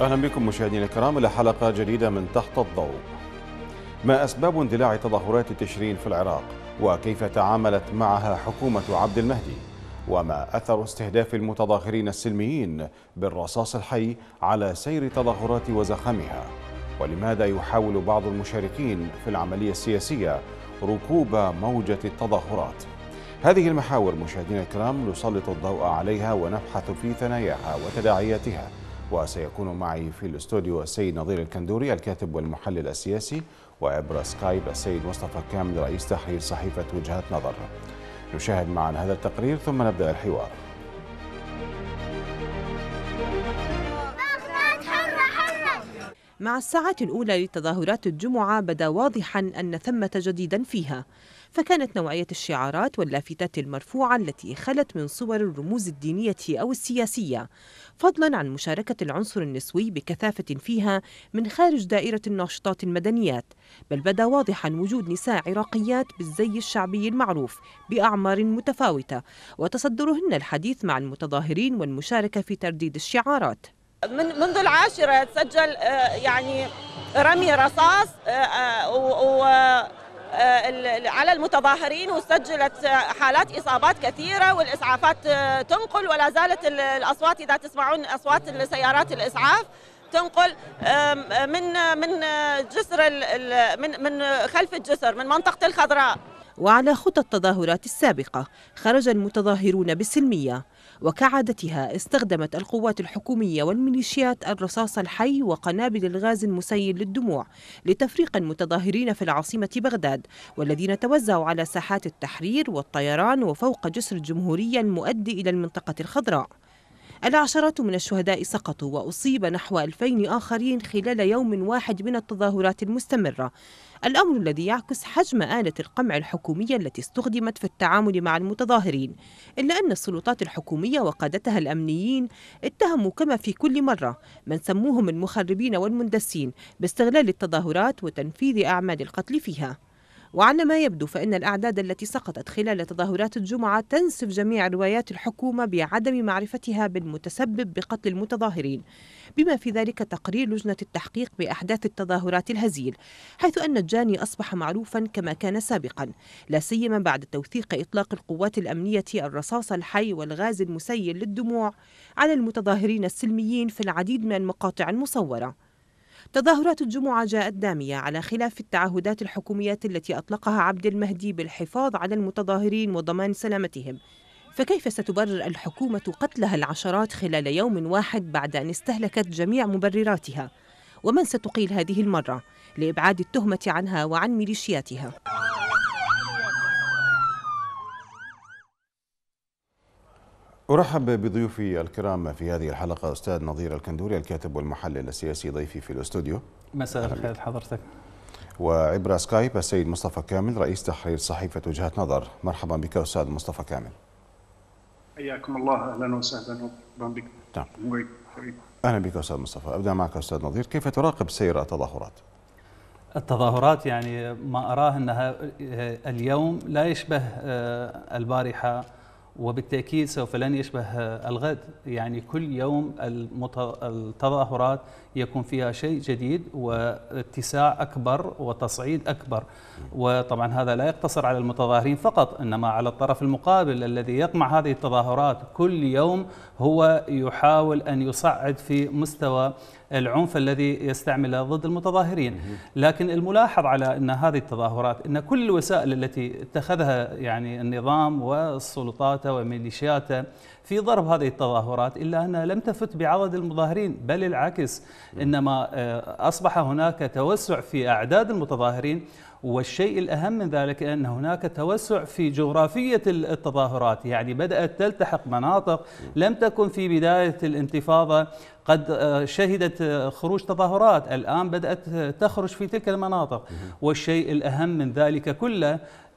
أهلا بكم مشاهدينا الكرام إلى حلقة جديدة من تحت الضوء. ما أسباب اندلاع تظاهرات تشرين في العراق؟ وكيف تعاملت معها حكومة عبد المهدي؟ وما أثر استهداف المتظاهرين السلميين بالرصاص الحي على سير التظاهرات وزخمها؟ ولماذا يحاول بعض المشاركين في العملية السياسية ركوب موجة التظاهرات؟ هذه المحاور مشاهدينا الكرام نسلط الضوء عليها ونبحث في ثناياها وتداعياتها. وسيكون معي في الاستوديو السيد نظير الكندوري الكاتب والمحلل السياسي، وعبر سكايب السيد مصطفى كامل رئيس تحرير صحيفة وجهات نظر. نشاهد معا هذا التقرير ثم نبدأ الحوار. مع الساعات الأولى لتظاهرات الجمعة بدا واضحا أن ثمة جديدا فيها، فكانت نوعية الشعارات واللافتات المرفوعة التي خلت من صور الرموز الدينية أو السياسية، فضلا عن مشاركة العنصر النسوي بكثافة فيها من خارج دائرة الناشطات المدنيات، بل بدا واضحا وجود نساء عراقيات بالزي الشعبي المعروف بأعمار متفاوتة وتصدرهن الحديث مع المتظاهرين والمشاركة في ترديد الشعارات. منذ العاشرة تسجل يعني رمي رصاص على المتظاهرين، وسجلت حالات إصابات كثيرة والإسعافات تنقل، ولا زالت الأصوات إذا تسمعون أصوات السيارات الإسعاف تنقل من جسر من خلف الجسر من منطقة الخضراء. وعلى خطى التظاهرات السابقة خرج المتظاهرون بسلمية، وكعادتها استخدمت القوات الحكومية والميليشيات الرصاص الحي وقنابل الغاز المسيل للدموع لتفريق المتظاهرين في العاصمة بغداد، والذين توزعوا على ساحات التحرير والطيران وفوق جسر الجمهورية المؤدي إلى المنطقة الخضراء. العشرات من الشهداء سقطوا وأصيب نحو 2000 آخرين خلال يوم واحد من التظاهرات المستمرة، الأمر الذي يعكس حجم آلة القمع الحكومية التي استخدمت في التعامل مع المتظاهرين، إلا أن السلطات الحكومية وقادتها الأمنيين اتهموا كما في كل مرة من سموهم المخربين والمندسين باستغلال التظاهرات وتنفيذ أعمال القتل فيها. وعلى ما يبدو فإن الأعداد التي سقطت خلال تظاهرات الجمعة تنسف جميع روايات الحكومة بعدم معرفتها بالمتسبب بقتل المتظاهرين، بما في ذلك تقرير لجنة التحقيق بأحداث التظاهرات الهزيل، حيث أن الجاني أصبح معروفا كما كان سابقا، لا سيما بعد توثيق إطلاق القوات الأمنية الرصاص الحي والغاز المسيل للدموع على المتظاهرين السلميين في العديد من المقاطع المصورة. تظاهرات الجمعة جاءت دامية على خلاف التعهدات الحكومية التي أطلقها عبد المهدي بالحفاظ على المتظاهرين وضمان سلامتهم، فكيف ستبرر الحكومة قتلها العشرات خلال يوم واحد بعد أن استهلكت جميع مبرراتها؟ ومن ستقيل هذه المرة لإبعاد التهمة عنها وعن ميليشياتها؟ أرحب بضيوفي الكرام في هذه الحلقة أستاذ نظير الكندوري الكاتب والمحلل السياسي ضيفي في الاستوديو. مساء الخير حضرتك. وعبر سكايب السيد مصطفى كامل رئيس تحرير صحيفة وجهات نظر. مرحبا بك أستاذ مصطفى كامل. حياكم الله، أهلا وسهلا ومرحبا بك. نعم. أهلا بك أستاذ مصطفى. أبدأ معك أستاذ نظير، كيف تراقب سير التظاهرات؟ التظاهرات يعني ما أراه أنها اليوم لا يشبه البارحة، وبالتأكيد سوف لن يشبه الغد. يعني كل يوم التظاهرات يكون فيها شيء جديد واتساع أكبر وتصعيد أكبر، وطبعا هذا لا يقتصر على المتظاهرين فقط، إنما على الطرف المقابل الذي يقمع هذه التظاهرات كل يوم هو يحاول أن يصعد في مستوى العنف الذي يستعمله ضد المتظاهرين. لكن الملاحظ على أن هذه التظاهرات، أن كل الوسائل التي اتخذها يعني النظام والسلطات وميليشياته في ضرب هذه التظاهرات، إلا أنها لم تفت بعدد المتظاهرين، بل العكس، إنما أصبح هناك توسع في أعداد المتظاهرين. والشيء الأهم من ذلك أن هناك توسع في جغرافية التظاهرات، يعني بدأت تلتحق مناطق لم تكن في بداية الانتفاضة قد شهدت خروج تظاهرات، الآن بدأت تخرج في تلك المناطق. والشيء الأهم من ذلك كله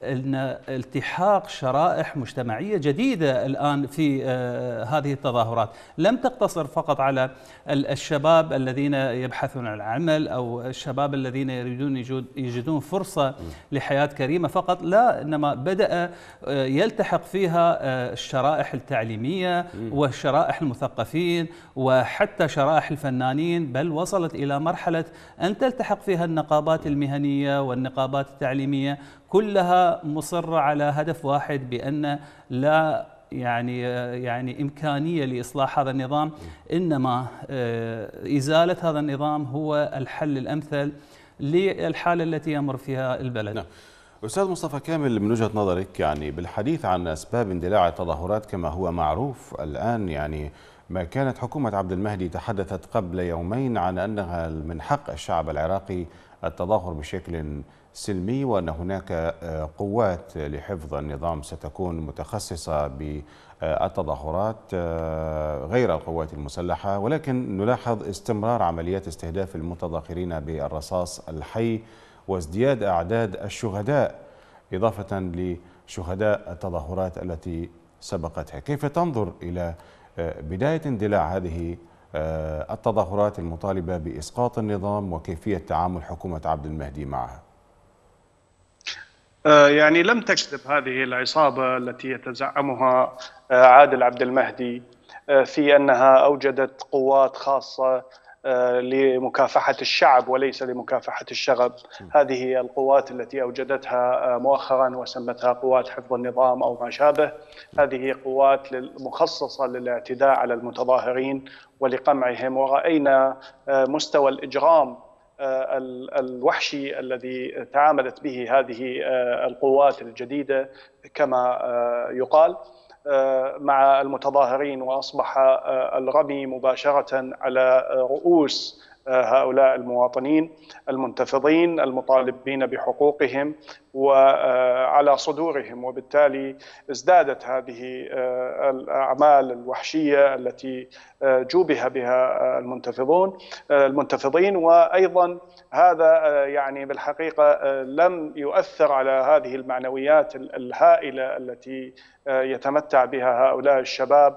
أن التحاق شرائح مجتمعية جديدة الآن في هذه التظاهرات، لم تقتصر فقط على الشباب الذين يبحثون عن العمل أو الشباب الذين يريدون يجدون فرصة لحياة كريمة فقط، لا، إنما بدأ يلتحق فيها الشرائح التعليمية والشرائح المثقفين وحتى شرائح الفنانين، بل وصلت إلى مرحلة أن تلتحق فيها النقابات المهنية والنقابات التعليمية، كلها مصرة على هدف واحد، بأن لا يعني إمكانية لإصلاح هذا النظام، إنما إزالة هذا النظام هو الحل الأمثل للحالة التي يمر فيها البلد. نعم. أستاذ مصطفى كامل، من وجهة نظرك يعني بالحديث عن أسباب اندلاع التظاهرات كما هو معروف الآن، يعني ما كانت حكومة عبد المهدي تحدثت قبل يومين عن أنها من حق الشعب العراقي التظاهر بشكل سلمي، وأن هناك قوات لحفظ النظام ستكون متخصصة بالتظاهرات غير القوات المسلحة، ولكن نلاحظ استمرار عمليات استهداف المتظاهرين بالرصاص الحي وازدياد أعداد الشهداء إضافة لشهداء التظاهرات التي سبقتها. كيف تنظر إلى بداية اندلاع هذه التظاهرات المطالبة بإسقاط النظام وكيفية تعامل حكومة عبد المهدي معها؟ يعني لم تكذب هذه العصابة التي يتزعمها عادل عبد المهدي في أنها أوجدت قوات خاصة لمكافحة الشعب وليس لمكافحة الشغب. هذه هي القوات التي أوجدتها مؤخرا وسمتها قوات حفظ النظام أو ما شابه. هذه قوات مخصصة للاعتداء على المتظاهرين ولقمعهم، ورأينا مستوى الإجرام الوحشي الذي تعاملت به هذه القوات الجديدة كما يقال مع المتظاهرين، وأصبح الرمي مباشرة على رؤوس هؤلاء المواطنين المنتفضين المطالبين بحقوقهم وعلى صدورهم، وبالتالي ازدادت هذه الأعمال الوحشية التي جوبه بها المنتفضين. وأيضا هذا يعني بالحقيقة لم يؤثر على هذه المعنويات الهائلة التي يتمتع بها هؤلاء الشباب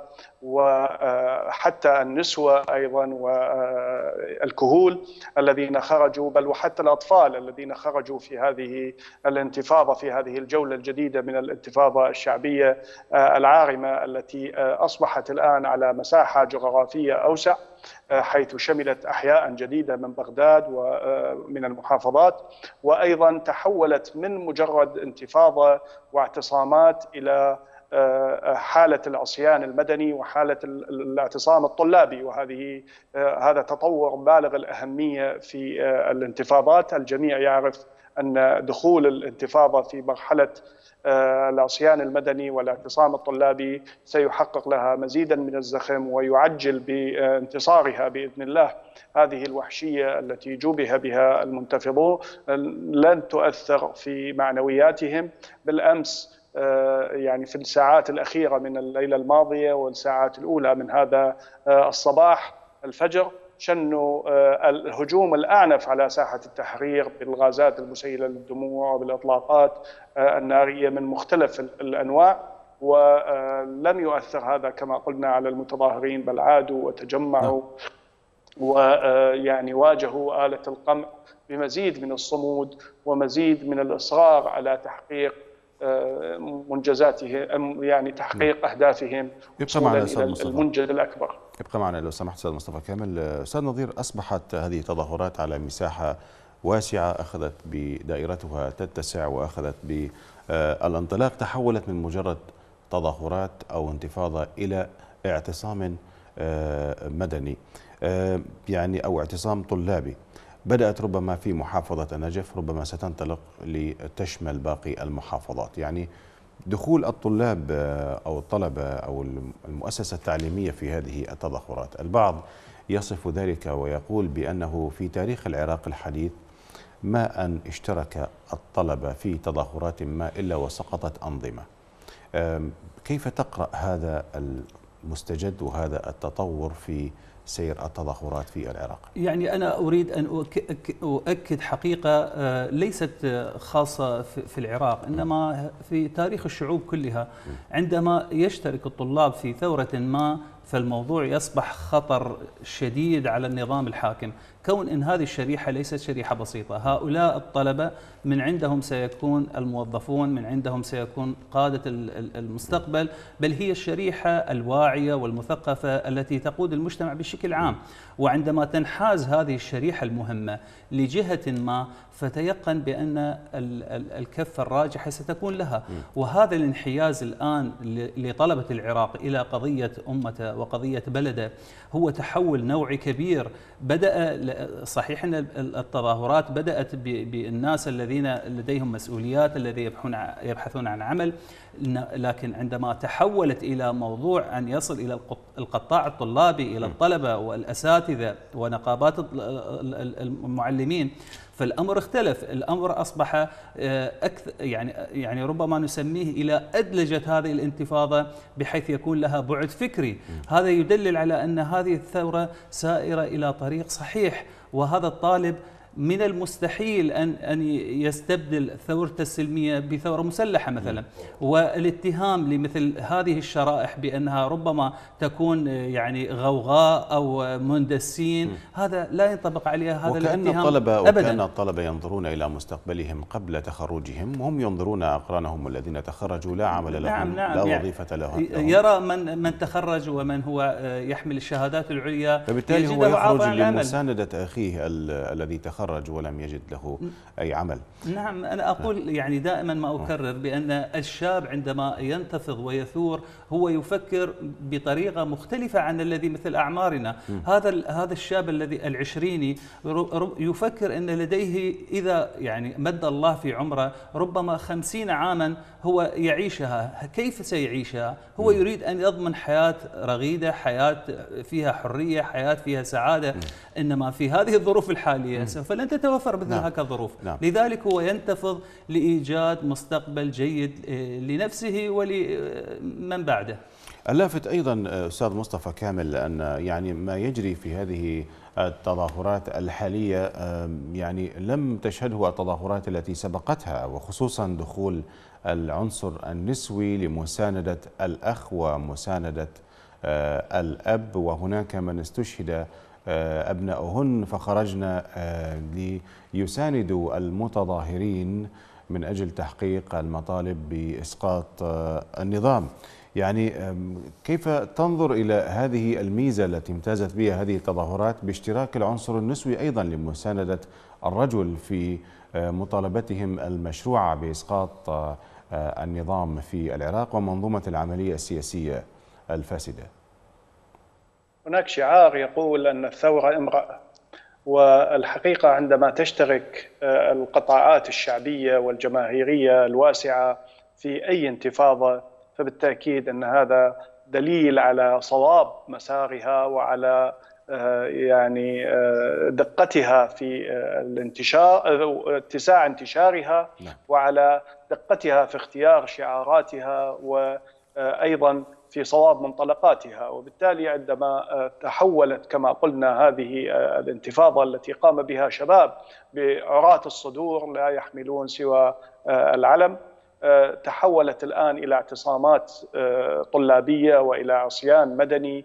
وحتى النسوة أيضا والكهول الذين خرجوا، بل وحتى الأطفال الذين خرجوا في هذه الانتفاضة، في هذه الجولة الجديدة من الانتفاضة الشعبية العارمة التي أصبحت الآن على مساحة جغرافية أوسع، حيث شملت أحياء جديدة من بغداد ومن المحافظات، وأيضا تحولت من مجرد انتفاضة واعتصامات إلى حالة العصيان المدني وحالة الاعتصام الطلابي، هذا تطور بالغ الأهمية في الانتفاضات. الجميع يعرف أن دخول الانتفاضة في مرحلة العصيان المدني والاعتصام الطلابي سيحقق لها مزيدا من الزخم ويعجل بانتصارها بإذن الله. هذه الوحشية التي جوبه بها المنتفضون لن تؤثر في معنوياتهم. بالأمس يعني في الساعات الأخيرة من الليلة الماضية والساعات الأولى من هذا الصباح الفجر شنوا الهجوم الأعنف على ساحة التحرير بالغازات المسيلة للدموع وبالإطلاقات النارية من مختلف الأنواع، ولم يؤثر هذا كما قلنا على المتظاهرين، بل عادوا وتجمعوا ويعني واجهوا آلة القمع بمزيد من الصمود ومزيد من الإصرار على تحقيق منجزاتهم، يعني تحقيق أهدافهم وصولا إلى المنجز الأكبر. ابقى معنا لو سمحت أستاذ مصطفى كامل. أستاذ نظير، أصبحت هذه التظاهرات على مساحة واسعة أخذت بدائرتها تتسع وأخذت بالانطلاق، تحولت من مجرد تظاهرات أو انتفاضة إلى اعتصام مدني يعني أو اعتصام طلابي. بدأت ربما في محافظة النجف، ربما ستنطلق لتشمل باقي المحافظات. يعني دخول الطلاب أو الطلبة أو المؤسسة التعليمية في هذه التظاهرات، البعض يصف ذلك ويقول بأنه في تاريخ العراق الحديث ما أن اشترك الطلبة في تظاهرات ما إلا وسقطت أنظمة. كيف تقرأ هذا المستجد وهذا التطور في سير التظاهرات في العراق؟ يعني أنا أريد أن أؤكد حقيقة ليست خاصة في العراق، إنما في تاريخ الشعوب كلها. عندما يشترك الطلاب في ثورة ما فالموضوع يصبح خطر شديد على النظام الحاكم، كون أن هذه الشريحة ليست شريحة بسيطة. هؤلاء الطلبة من عندهم سيكون الموظفون، من عندهم سيكون قادة المستقبل، بل هي الشريحة الواعية والمثقفة التي تقود المجتمع بشكل عام. وعندما تنحاز هذه الشريحة المهمة لجهة ما فتيقن بأن الكفة الراجحة ستكون لها. وهذا الانحياز الآن لطلبة العراق إلى قضية أمته وقضية بلده هو تحول نوعي كبير. بدأ صحيح أن التظاهرات بدأت بالناس الذين لديهم مسؤوليات، الذين يبحثون عن عمل، لكن عندما تحولت إلى موضوع أن يصل إلى القطاع الطلابي، إلى الطلبة والأساتذة ونقابات المعلمين، فالأمر اختلف. الأمر أصبح أكثر يعني ربما نسميه إلى أدلجة هذه الانتفاضة بحيث يكون لها بعد فكري. هذا يدلل على أن هذه الثورة سائرة إلى طريق صحيح، وهذا الطالب من المستحيل أن يستبدل ثورته السلمية بثورة مسلحة مثلا. والاتهام لمثل هذه الشرائح بأنها ربما تكون يعني غوغاء أو مندسين، هذا لا ينطبق عليها هذا الاتهام أبدا. وكأن الطلبة ينظرون إلى مستقبلهم قبل تخرجهم، وهم ينظرون أقرانهم الذين تخرجوا لا عمل لهم، لا وظيفة لهم. يرى من تخرج ومن هو يحمل الشهادات العليا، فبالتالي هو يخرج لمساندة أخيه الذي تخرج ولم يجد له أي عمل. نعم، أنا أقول يعني دائما ما أكرر بأن الشاب عندما ينتفض ويثور هو يفكر بطريقة مختلفة عن الذي مثل أعمارنا. هذا الشاب الذي العشريني يفكر أن لديه إذا يعني مد الله في عمره ربما 50 عاما هو يعيشها. كيف سيعيشها؟ هو يريد أن يضمن حياة رغيدة، حياة فيها حرية، حياة فيها سعادة. إنما في هذه الظروف الحالية سوف لن تتوفر مثل هكذا الظروف. لذلك هو ينتفض لإيجاد مستقبل جيد لنفسه ولمن بعده. اللافت أيضا أستاذ مصطفى كامل أن يعني ما يجري في هذه التظاهرات الحالية يعني لم تشهده التظاهرات التي سبقتها، وخصوصا دخول العنصر النسوي لمساندة الأخ ومساندة الأب، وهناك من استشهد أبناؤهن فخرجنا ليساندوا المتظاهرين من أجل تحقيق المطالب بإسقاط النظام. يعني كيف تنظر إلى هذه الميزة التي امتازت بها هذه التظاهرات باشتراك العنصر النسوي أيضا لمساندة الرجل في مطالبتهم المشروعة بإسقاط النظام في العراق ومنظومة العملية السياسية الفاسدة؟ هناك شعار يقول أن الثورة امرأة، والحقيقة عندما تشترك القطاعات الشعبية والجماهيرية الواسعة في أي انتفاضة فبالتأكيد أن هذا دليل على صواب مسارها وعلى يعني دقتها في الانتشار، اتساع انتشارها، وعلى دقتها في اختيار شعاراتها، وأيضا في صواب منطلقاتها. وبالتالي عندما تحولت كما قلنا هذه الانتفاضة التي قام بها شباب بعراة الصدور لا يحملون سوى العلم، تحولت الآن إلى اعتصامات طلابية وإلى عصيان مدني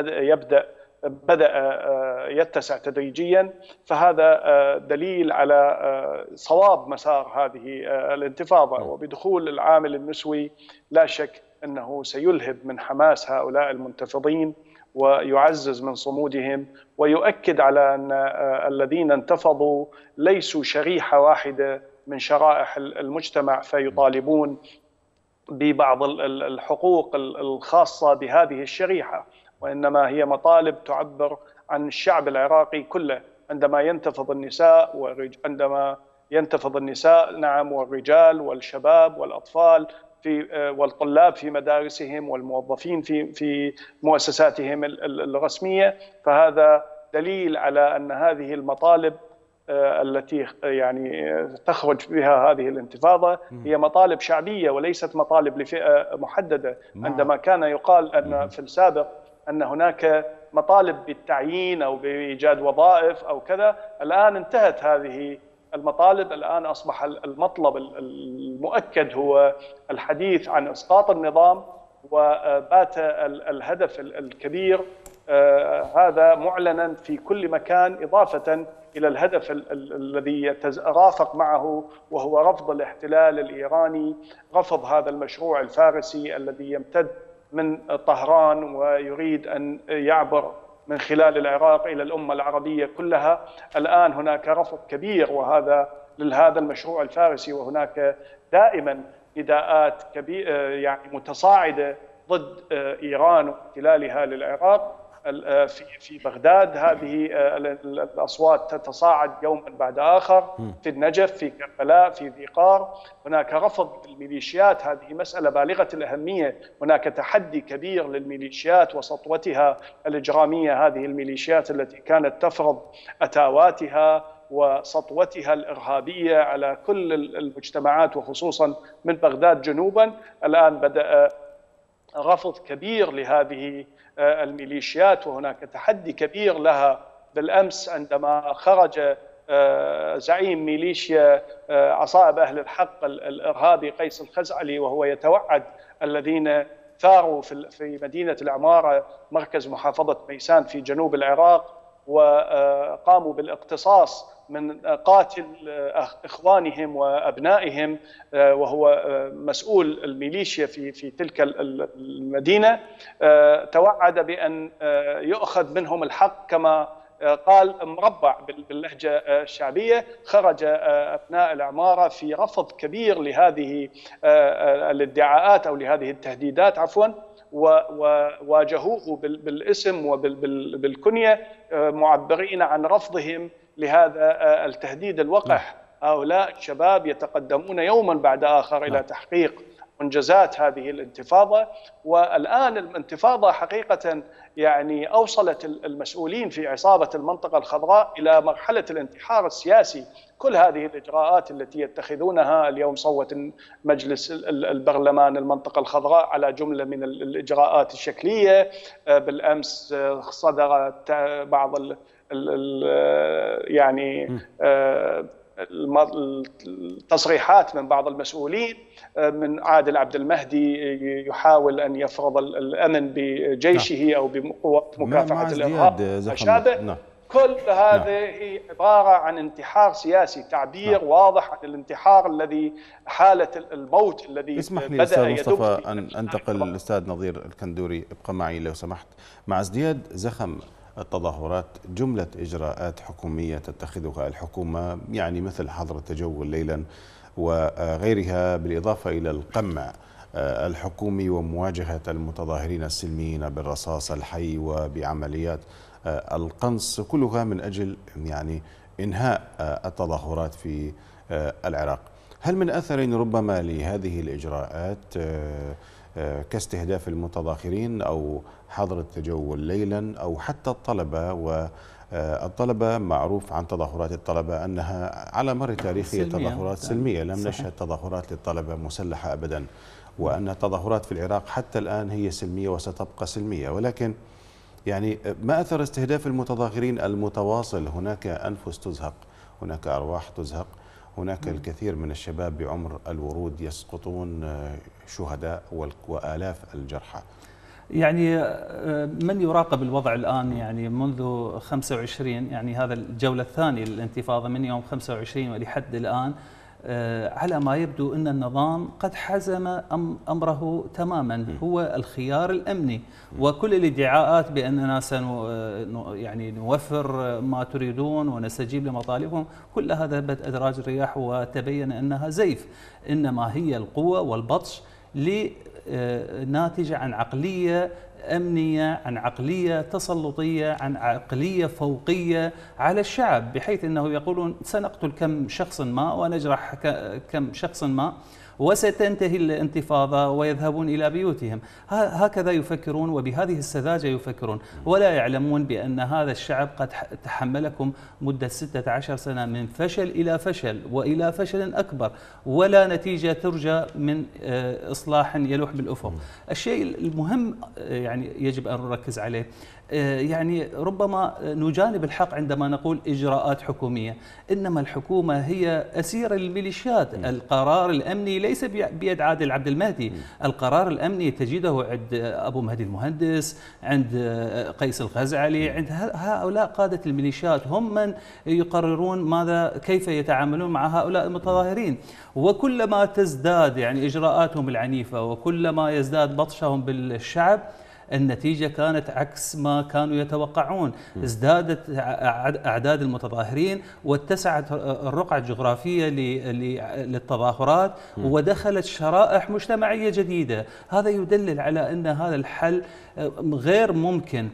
بدأ يتسع تدريجيا، فهذا دليل على صواب مسار هذه الانتفاضة. وبدخول العامل النسوي لا شك أنه سيلهب من حماس هؤلاء المنتفضين ويعزز من صمودهم، ويؤكد على أن الذين انتفضوا ليسوا شريحة واحدة من شرائح المجتمع فيطالبون ببعض الحقوق الخاصة بهذه الشريحة، وإنما هي مطالب تعبر عن الشعب العراقي كله. عندما ينتفض النساء نعم، والرجال والشباب والأطفال والطلاب في مدارسهم والموظفين في مؤسساتهم الرسمية، فهذا دليل على أن هذه المطالب التي يعني تخرج بها هذه الانتفاضة هي مطالب شعبية وليست مطالب لفئة محددة. عندما كان يقال أن في السابق أن هناك مطالب بالتعيين أو بإيجاد وظائف أو كذا. الآن انتهت هذه المطالب، الآن أصبح المطلب المؤكد هو الحديث عن إسقاط النظام، وبات الهدف الكبير هذا معلنا في كل مكان، إضافة إلى الهدف الذي يترافق معه، وهو رفض الاحتلال الإيراني، رفض هذا المشروع الفارسي الذي يمتد من طهران ويريد أن يعبر من خلال العراق إلى الأمة العربية كلها. الآن هناك رفض كبير وهذا لهذا المشروع الفارسي، وهناك دائما نداءات يعني متصاعدة ضد إيران واحتلالها للعراق. في بغداد هذه الأصوات تتصاعد يوما بعد آخر، في النجف، في كربلاء، في ذي قار هناك رفض الميليشيات. هذه مسألة بالغة الأهمية، هناك تحدي كبير للميليشيات وسطوتها الإجرامية، هذه الميليشيات التي كانت تفرض أتاواتها وسطوتها الإرهابية على كل المجتمعات وخصوصا من بغداد جنوبا. الآن بدأ رفض كبير لهذه الميليشيات، وهناك تحدي كبير لها. بالأمس عندما خرج زعيم ميليشيا عصائب أهل الحق الإرهابي قيس الخزعلي وهو يتوعد الذين ثاروا في مدينة العمارة مركز محافظة ميسان في جنوب العراق، وقاموا بالاقتصاص من قاتل إخوانهم وأبنائهم، وهو مسؤول الميليشيا في تلك المدينة، توعد بأن يؤخذ منهم الحق كما قال مربع باللهجة الشعبييه. خرج أبناء العمارة في رفض كبير لهذه الادعاءات أو لهذه التهديدات عفوا، وواجهوه بالاسم وبالكنية، معبرين عن رفضهم لهذا التهديد الوقح. هؤلاء الشباب يتقدمون يوما بعد آخر إلى تحقيق منجزات هذه الانتفاضة. والآن الانتفاضة حقيقة يعني أوصلت المسؤولين في عصابة المنطقة الخضراء إلى مرحلة الانتحار السياسي. كل هذه الإجراءات التي يتخذونها اليوم، صوت مجلس البرلمان المنطقة الخضراء على جملة من الإجراءات الشكلية. بالأمس صدرت بعض يعني التصريحات من بعض المسؤولين، من عادل عبد المهدي يحاول أن يفرض الأمن بجيشه أو بقوات مكافحة الإرهاب وشابه. كل هذه عبارة عن انتحار سياسي، تعبير واضح عن الانتحار الذي حالة الموت الذي اسمح لي أستاذ مصطفى أن أنتقل للأستاذ نظير الكندوري. ابقى معي لو سمحت. مع ازدياد زخم التظاهرات، جملة إجراءات حكومية تتخذها الحكومة، يعني مثل حظر التجول ليلا وغيرها، بالإضافة إلى القمع الحكومي ومواجهة المتظاهرين السلميين بالرصاص الحي وبعمليات القنص، كلها من أجل يعني إنهاء التظاهرات في العراق. هل من أثر ربما لهذه الإجراءات كاستهداف المتظاهرين أو حظر التجول ليلا أو حتى الطلبة؟ والطلبة معروف عن تظاهرات الطلبة أنها على مر تاريخها تظاهرات سلمية، لم نشهد تظاهرات للطلبة مسلحة أبدا، وأن التظاهرات في العراق حتى الآن هي سلمية وستبقى سلمية. ولكن يعني ما أثر استهداف المتظاهرين المتواصل؟ هناك أنفس تزهق، هناك أرواح تزهق، هناك الكثير من الشباب بعمر الورود يسقطون شهداء وآلاف الجرحى. يعني من يراقب الوضع الآن يعني منذ 25، يعني هذا الجولة الثانية للانتفاضة من يوم 25 ولحد الآن، على ما يبدو أن النظام قد حزم أمره تماما، هو الخيار الأمني. وكل الادعاءات بأننا يعني نوفر ما تريدون ونستجيب لمطالبهم، كل هذا ذهبت أدراج الرياح وتبين أنها زيف، إنما هي القوة والبطش ناتجة عن عقلية أمنية، عن عقلية تسلطية، عن عقلية فوقية على الشعب، بحيث أنه يقولون سنقتل كم شخص ما ونجرح كم شخص ما، وستنتهي الانتفاضة ويذهبون إلى بيوتهم. هكذا يفكرون وبهذه السذاجة يفكرون، ولا يعلمون بأن هذا الشعب قد تحملكم مدة 16 سنة من فشل إلى فشل وإلى فشل أكبر، ولا نتيجة ترجى من إصلاح يلوح بالأفق. الشيء المهم يعني يجب أن نركز عليه، يعني ربما نجانب الحق عندما نقول إجراءات حكومية، إنما الحكومة هي أسيرة للميليشيات. القرار الأمني ليس بيد عادل عبد المهدي، القرار الأمني تجده عند أبو مهدي المهندس، عند قيس الغزعلي، عند هؤلاء قادة الميليشيات، هم من يقررون كيف يتعاملون مع هؤلاء المتظاهرين. وكلما تزداد يعني إجراءاتهم العنيفة وكلما يزداد بطشهم بالشعب، النتيجة كانت عكس ما كانوا يتوقعون. ازدادت أعداد المتظاهرين واتسعت الرقعة الجغرافية للتظاهرات ودخلت شرائح مجتمعية جديدة. هذا يدلل على أن هذا الحل غير ممكن،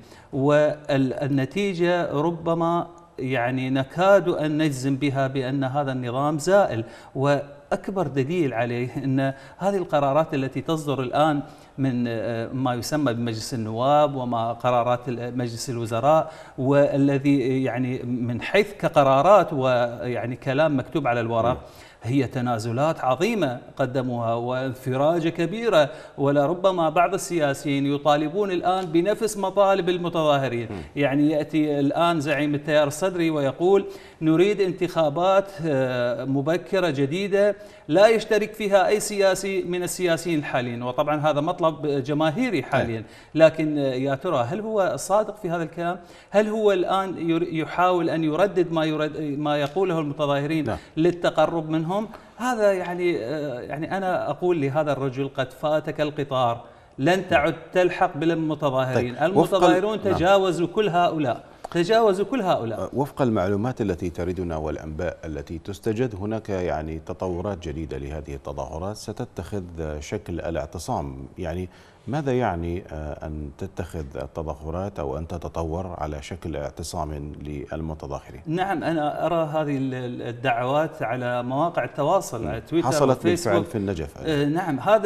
والنتيجة ربما يعني نكاد أن نجزم بها بأن هذا النظام زائل. وأكبر دليل عليه أن هذه القرارات التي تصدر الآن من ما يسمى بمجلس النواب وما قرارات مجلس الوزراء، والذي يعني من حيث كقرارات ويعني كلام مكتوب على الورق هي تنازلات عظيمة قدموها وانفراجة كبيرة، ولربما بعض السياسيين يطالبون الآن بنفس مطالب المتظاهرين. يعني يأتي الآن زعيم التيار الصدري ويقول نريد انتخابات مبكرة جديدة لا يشترك فيها أي سياسي من السياسيين الحاليين، وطبعا هذا مطلب جماهيري حاليا. لكن يا ترى هل هو صادق في هذا الكلام؟ هل هو الآن يحاول أن يردد ما يقوله المتظاهرين للتقرب منهم؟ هذا يعني أنا أقول لهذا الرجل قد فاتك القطار، لن تعد تلحق بالمتظاهرين. المتظاهرون تجاوزوا كل هؤلاء، تجاوزوا كل هؤلاء. وفق المعلومات التي تردنا والأنباء التي تستجد، هناك يعني تطورات جديدة لهذه التظاهرات ستتخذ شكل الاعتصام. يعني ماذا يعني أن تتخذ التظاهرات أو أن تتطور على شكل اعتصام للمتظاهرين؟ نعم، أنا أرى هذه الدعوات على مواقع التواصل، على تويتر حصلت بالفعل في النجف. نعم، هذا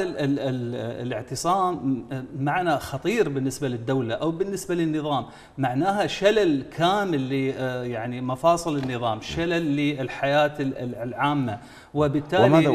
الاعتصام معنى خطير بالنسبة للدولة أو بالنسبة للنظام، معناها شلل كامل يعني مفاصل النظام، شلل للحياة العامة. وبالتالي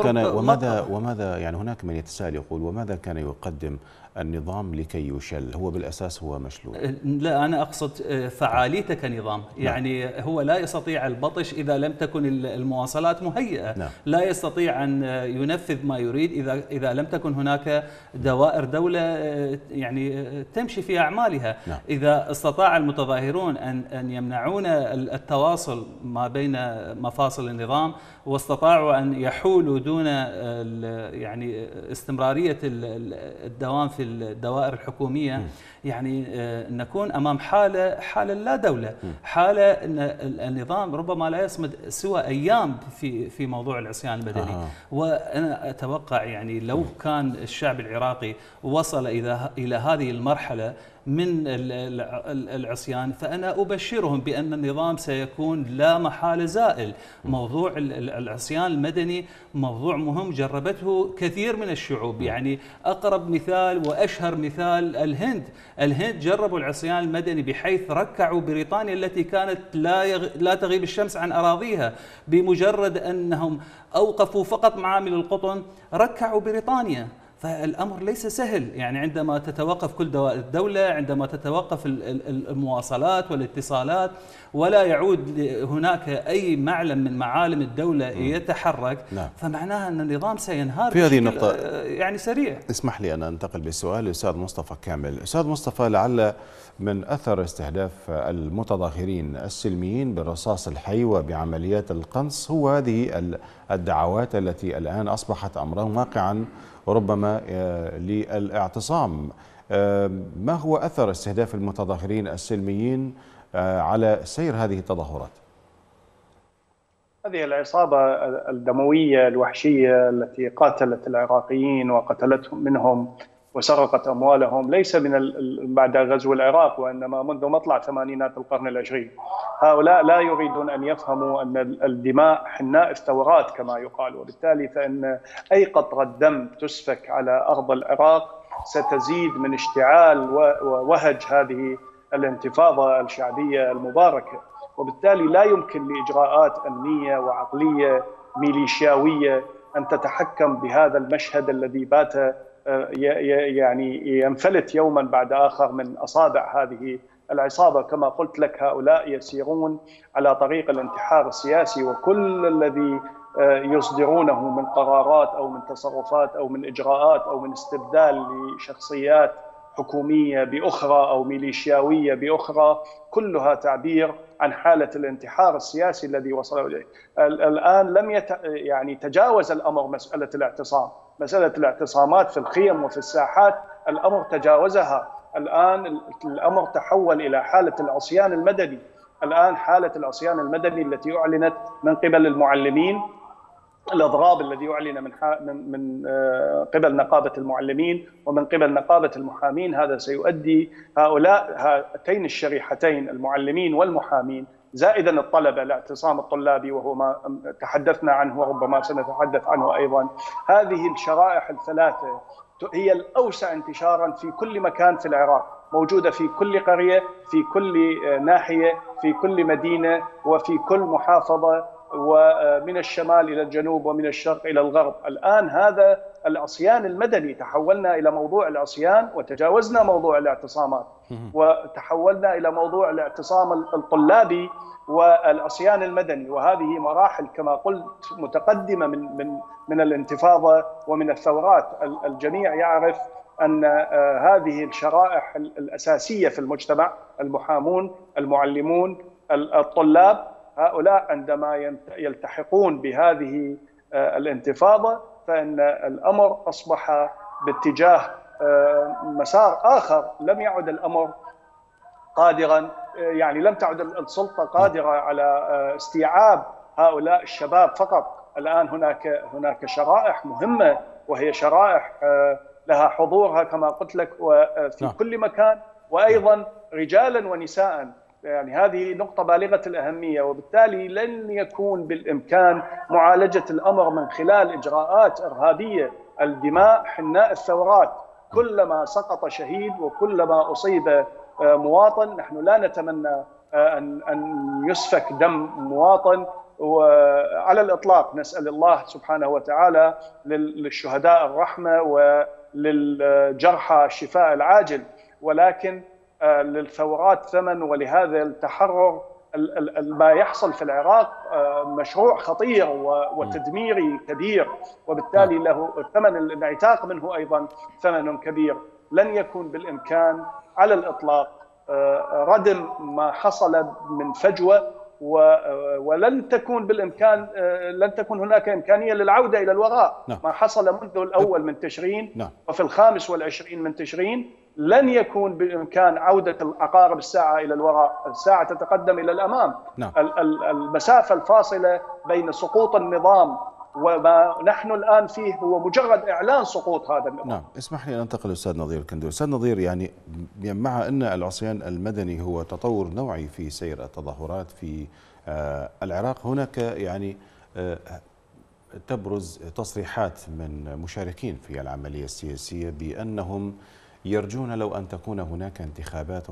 وماذا يعني هناك من يتساءل يقول وماذا كان يقدم النظام لكي يشل؟ هو بالأساس هو مشلول. لا، أنا أقصد فعاليته كنظام. يعني هو لا يستطيع البطش إذا لم تكن المواصلات مهيئة. لا يستطيع أن ينفذ ما يريد إذا لم تكن هناك دوائر دولة يعني تمشي في أعمالها. إذا استطاع المتظاهرون أن يمنعون التواصل ما بين مفاصل النظام، واستطاعوا أن يحولوا دون يعني استمرارية الدوام في الدوائر الحكومية، يعني نكون أمام حالة لا دولة، حالة أن النظام ربما لا يصمد سوى أيام في موضوع العصيان المدني. وأنا أتوقع يعني لو كان الشعب العراقي وصل إلى هذه المرحلة من العصيان، فأنا أبشرهم بأن النظام سيكون لا محالة زائل. موضوع العصيان المدني موضوع مهم جربته كثير من الشعوب. يعني أقرب مثال وأشهر مثال الهند جربوا العصيان المدني بحيث ركعوا بريطانيا التي كانت لا تغيب الشمس عن أراضيها. بمجرد أنهم أوقفوا فقط معامل القطن ركعوا بريطانيا. فالأمر ليس سهل، يعني عندما تتوقف كل دوائر الدولة، عندما تتوقف المواصلات والاتصالات ولا يعود هناك أي معلم من معالم الدولة يتحرك، فمعناها أن النظام سينهار في هذه النقطة. يعني سريع. اسمح لي أن أنتقل بالسؤال للأستاذ مصطفى كامل. أستاذ مصطفى، لعل من أثر استهداف المتظاهرين السلميين بالرصاص الحي وبعمليات القنص هو هذه الدعوات التي الآن أصبحت أمرا واقعا ربما للاعتصام. ما هو أثر استهداف المتظاهرين السلميين على سير هذه التظاهرات؟ هذه العصابة الدموية الوحشية التي قاتلت العراقيين وقتلتهم منهم وسرقت أموالهم ليس بعد غزو العراق، وإنما منذ مطلع ثمانينات القرن العشرين. هؤلاء لا يريدون أن يفهموا أن الدماء حناء الثورات كما يقال، وبالتالي فإن أي قطرة دم تسفك على أرض العراق ستزيد من اشتعال ووهج هذه الانتفاضة الشعبية المباركة. وبالتالي لا يمكن لإجراءات أمنية وعقلية ميليشياوية أن تتحكم بهذا المشهد الذي بات يعني ينفلت يوما بعد آخر من أصابع هذه العصابة. كما قلت لك، هؤلاء يسيرون على طريق الانتحار السياسي، وكل الذي يصدرونه من قرارات أو من تصرفات أو من إجراءات أو من استبدال لشخصيات حكومية بأخرى أو ميليشياوية بأخرى، كلها تعبير عن حالة الانتحار السياسي الذي وصل إليه. الآن لم يعني تجاوز الأمر مسألة الاعتصام، مسألة الاعتصامات في الخيم وفي الساحات الأمر تجاوزها. الآن الأمر تحول إلى حالة العصيان المدني. الآن حالة العصيان المدني التي أعلنت من قبل المعلمين، الإضراب الذي أعلن من قبل نقابة المعلمين ومن قبل نقابة المحامين، هذا سيؤدي هؤلاء هاتين الشريحتين المعلمين والمحامين زائدا الطلبة، الاعتصام الطلابي وهو ما تحدثنا عنه وربما سنتحدث عنه أيضا. هذه الشرائح الثلاثة هي الأوسع انتشارا في كل مكان في العراق، موجودة في كل قرية، في كل ناحية، في كل مدينة، وفي كل محافظة، ومن الشمال إلى الجنوب ومن الشرق إلى الغرب. الآن هذا العصيان المدني، تحولنا إلى موضوع العصيان وتجاوزنا موضوع الاعتصامات وتحولنا إلى موضوع الاعتصام الطلابي والعصيان المدني، وهذه مراحل كما قلت متقدمة من الانتفاضة ومن الثورات. الجميع يعرف أن هذه الشرائح الأساسية في المجتمع، المحامون، المعلمون، الطلاب، هؤلاء عندما يلتحقون بهذه الانتفاضة فإن الأمر أصبح باتجاه مسار آخر. لم يعد الأمر قادرا، يعني لم تعد السلطة قادرة على استيعاب هؤلاء الشباب فقط. الآن هناك شرائح مهمة، وهي شرائح لها حضورها كما قلت لك وفي كل مكان، وأيضا رجالا ونساء. يعني هذه نقطة بالغة الأهمية، وبالتالي لن يكون بالإمكان معالجة الأمر من خلال إجراءات إرهابية. الدماء حناء الثورات، كلما سقط شهيد وكلما أصيب مواطن، نحن لا نتمنى أن يسفك دم مواطن وعلى الإطلاق. نسأل الله سبحانه وتعالى للشهداء الرحمة وللجرحى الشفاء العاجل، ولكن للثورات ثمن، ولهذا التحرر ما يحصل في العراق مشروع خطير وتدميري كبير، وبالتالي له ثمن، الانعتاق منه أيضا ثمن كبير. لن يكون بالإمكان على الإطلاق ردم ما حصل من فجوة، ولن تكون بالإمكان، لن تكون هناك إمكانية للعودة إلى الوراء. ما حصل منذ الأول من تشرين وفي 25 من تشرين لن يكون بالإمكان عودة العقارب الساعة إلى الوراء، الساعة تتقدم إلى الأمام. المسافة الفاصلة بين سقوط النظام وما نحن الآن فيه هو مجرد إعلان سقوط هذا النظام. نعم، اسمح لي أن أنتقل أستاذ نظير الكندوي. أستاذ نظير، يعني مع أن العصيان المدني هو تطور نوعي في سير التظاهرات في العراق، هناك يعني تبرز تصريحات من مشاركين في العملية السياسية بأنهم يرجون لو أن تكون هناك انتخابات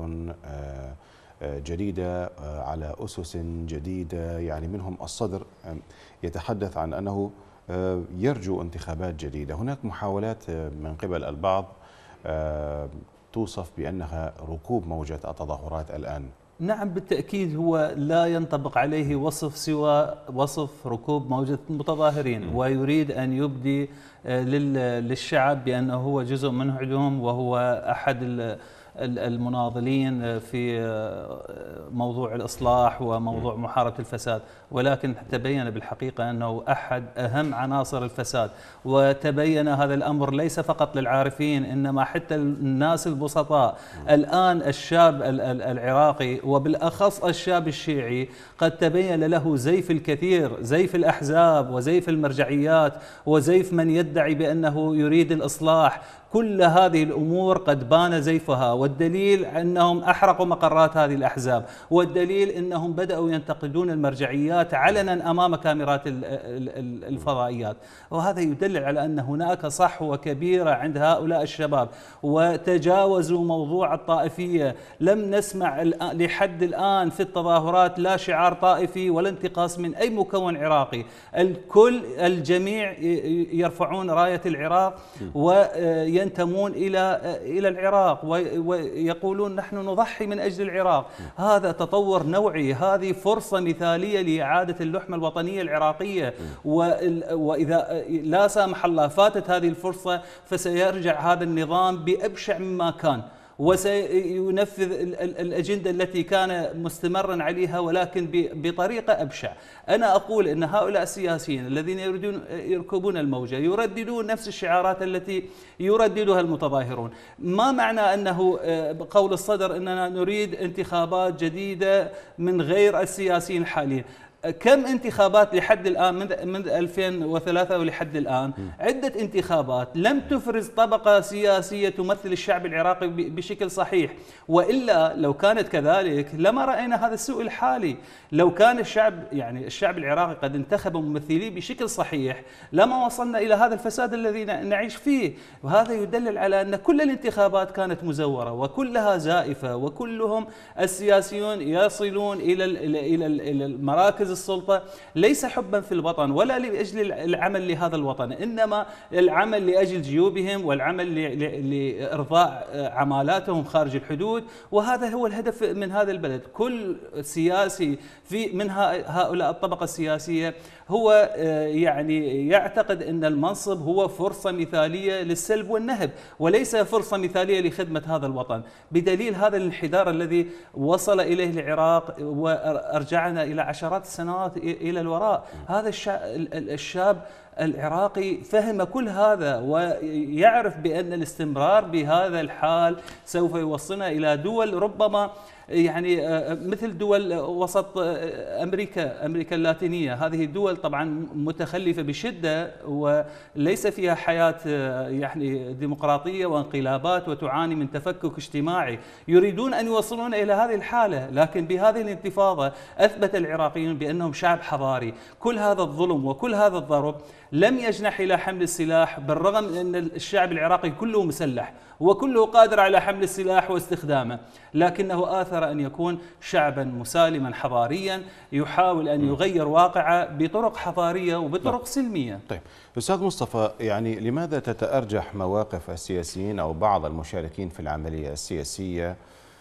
جديدة على أسس جديدة. يعني منهم الصدر يتحدث عن أنه يرجو انتخابات جديدة. هناك محاولات من قبل البعض توصف بأنها ركوب موجة التظاهرات الآن. نعم بالتأكيد، هو لا ينطبق عليه وصف سوى وصف ركوب موجة المتظاهرين، ويريد أن يبدي للشعب بأنه هو جزء من علوم وهو أحد المناضلين في موضوع الإصلاح وموضوع محاربة الفساد، ولكن تبين بالحقيقة أنه أحد أهم عناصر الفساد. وتبين هذا الأمر ليس فقط للعارفين، إنما حتى الناس البسطاء. الآن الشاب العراقي وبالأخص الشاب الشيعي قد تبين له زيف الكثير، زيف الأحزاب وزيف المرجعيات وزيف من يدعي بأنه يريد الإصلاح. كل هذه الأمور قد بان زيفها، والدليل أنهم أحرقوا مقرات هذه الأحزاب، والدليل أنهم بدأوا ينتقدون المرجعيات علنا أمام كاميرات الفضائيات، وهذا يدلل على أن هناك صحوة كبيرة عند هؤلاء الشباب وتجاوزوا موضوع الطائفية. لم نسمع لحد الآن في التظاهرات لا شعار طائفي ولا انتقاص من أي مكون عراقي، الجميع يرفعون راية العراق وينتمون إلى العراق ويقولون نحن نضحي من أجل العراق. هذا تطور نوعي، هذه فرصة مثالية لإعادة اللحمة الوطنية العراقية، وإذا لا سامح الله فاتت هذه الفرصة فسيرجع هذا النظام بأبشع مما كان، وسينفذ الأجندة التي كان مستمرا عليها ولكن بطريقة أبشع. أنا أقول أن هؤلاء السياسيين الذين يريدون يركبون الموجة يرددون نفس الشعارات التي يرددها المتظاهرون. ما معنى أنه بقول الصدر أننا نريد انتخابات جديدة من غير السياسيين الحاليين؟ كم انتخابات لحد الآن منذ 2003 ولحد الآن؟ عدة انتخابات لم تفرز طبقة سياسية تمثل الشعب العراقي بشكل صحيح، وإلا لو كانت كذلك لما رأينا هذا السوء الحالي. لو كان الشعب العراقي قد انتخب ممثليه بشكل صحيح لما وصلنا إلى هذا الفساد الذي نعيش فيه. وهذا يدلل على أن كل الانتخابات كانت مزورة وكلها زائفة، وكلهم السياسيون يصلون إلى المراكز السلطة ليس حبا في الوطن ولا لأجل العمل لهذا الوطن، إنما العمل لأجل جيوبهم والعمل لإرضاء عمالاتهم خارج الحدود. وهذا هو الهدف من هذا البلد. كل سياسي من هؤلاء الطبقة السياسية هو يعتقد أن المنصب هو فرصة مثالية للسلب والنهب وليس فرصة مثالية لخدمة هذا الوطن، بدليل هذا الانحدار الذي وصل إليه العراق وأرجعنا إلى عشرات السنوات إلى الوراء. هذا الشاب العراقي فهم كل هذا ويعرف بأن الاستمرار بهذا الحال سوف يوصلنا إلى دول ربما مثل دول وسط أمريكا اللاتينية. هذه دول طبعا متخلفة بشدة وليس فيها حياة ديمقراطية وانقلابات وتعاني من تفكك اجتماعي. يريدون أن يوصلون إلى هذه الحالة، لكن بهذه الانتفاضة أثبت العراقيون بأنهم شعب حضاري. كل هذا الظلم وكل هذا الضرب لم يجنح إلى حمل السلاح، بالرغم من أن الشعب العراقي كله مسلح وكله قادر على حمل السلاح واستخدامه، لكنه آثر أن يكون شعبا مسالما حضاريا يحاول أن يغير واقعه بطرق حضارية وبطرق سلمية. طيب أستاذ مصطفى، لماذا تتأرجح مواقف السياسيين أو بعض المشاركين في العملية السياسية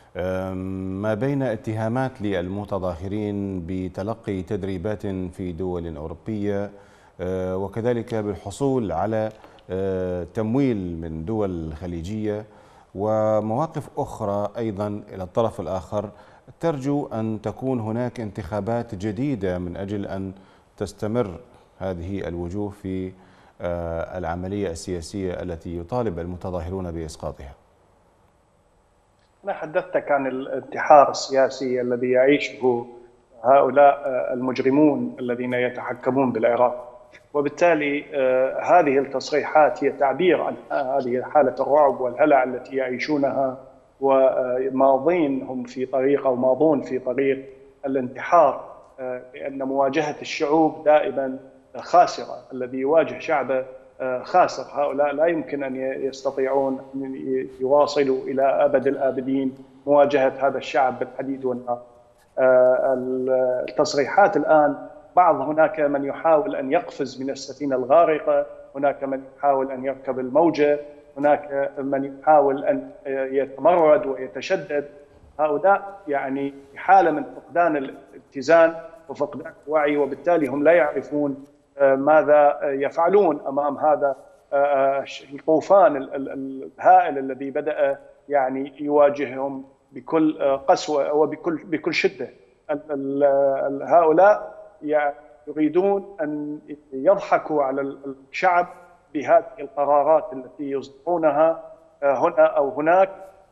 ما بين اتهامات للمتظاهرين بتلقي تدريبات في دول أوروبية وكذلك بالحصول على تمويل من دول خليجية، ومواقف أخرى أيضا إلى الطرف الآخر ترجو أن تكون هناك انتخابات جديدة من أجل أن تستمر هذه الوجوه في العملية السياسية التي يطالب المتظاهرون بإسقاطها؟ أنا حدثتك عن الانتحار السياسي الذي يعيشه هؤلاء المجرمون الذين يتحكمون بالعراق، وبالتالي هذه التصريحات هي تعبير عن هذه حالة الرعب والهلع التي يعيشونها، وماضين هم في طريق أو ماضون في طريق الانتحار، لأن مواجهة الشعوب دائما خاسرة. الذي يواجه شعبه خاسر. هؤلاء لا يمكن أن يستطيعون أن يواصلوا إلى أبد الآبدين مواجهة هذا الشعب بالحديد والنار. التصريحات الآن هناك من يحاول أن يقفز من السفينة الغارقة، هناك من يحاول أن يركب الموجة، هناك من يحاول أن يتمرد ويتشدد. هؤلاء حالة من فقدان الاتزان وفقدان الوعي، وبالتالي هم لا يعرفون ماذا يفعلون أمام هذا الطوفان الهائل الذي بدأ يواجههم بكل قسوة وبكل شدة. هؤلاء يريدون أن يضحكوا على الشعب بهذه القرارات التي يصدرونها هنا أو هناك،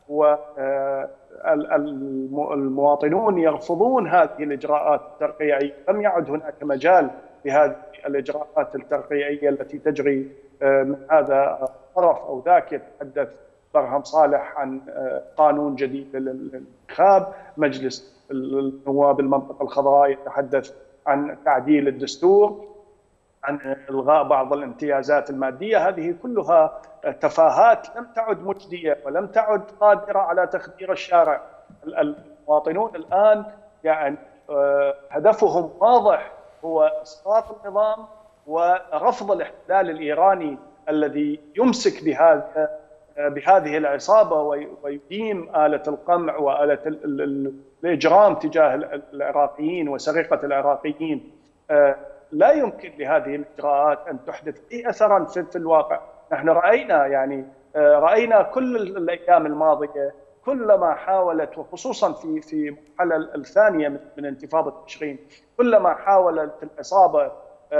والمواطنون يرفضون هذه الإجراءات الترقيعية. لم يعد هناك مجال لهذه الإجراءات الترقيعية التي تجري من هذا طرف أو ذاك. يتحدث برهم صالح عن قانون جديد للانتخاب، مجلس النواب المنطقة الخضراء يتحدث عن تعديل الدستور، عن إلغاء بعض الامتيازات المادية. هذه كلها تفاهات لم تعد مجدية ولم تعد قادرة على تخدير الشارع. المواطنون الآن يعني هدفهم واضح، هو إسقاط النظام ورفض الاحتلال الإيراني الذي يمسك بهذه العصابة ويديم آلة القمع وآلة الإجرام تجاه العراقيين وسرقة العراقيين. لا يمكن لهذه الإجراءات أن تحدث أي أثرا في الواقع. نحن رأينا كل الأيام الماضية كلما حاولت، وخصوصا في المرحلة الثانية من انتفاضة تشرين، كلما حاولت العصابة